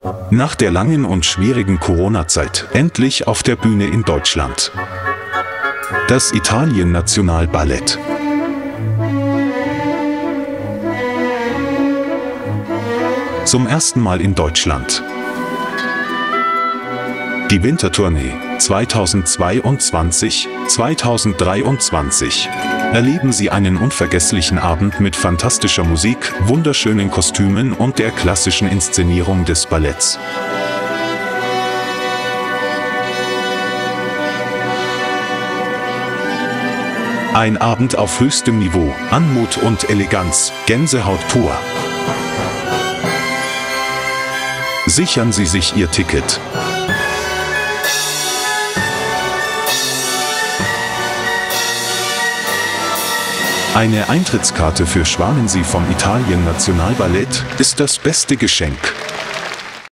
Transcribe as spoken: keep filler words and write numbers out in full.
Nach der langen und schwierigen Corona-Zeit endlich auf der Bühne in Deutschland. Das Italien Nationalballett. Zum ersten Mal in Deutschland. Die Wintertournee zweitausendzweiundzwanzig zweitausenddreiundzwanzig. Erleben Sie einen unvergesslichen Abend mit fantastischer Musik, wunderschönen Kostümen und der klassischen Inszenierung des Balletts. Ein Abend auf höchstem Niveau, Anmut und Eleganz, Gänsehaut pur. Sichern Sie sich Ihr Ticket. Eine Eintrittskarte für Schwanen Sie vom Italien Nationalballett ist das beste Geschenk.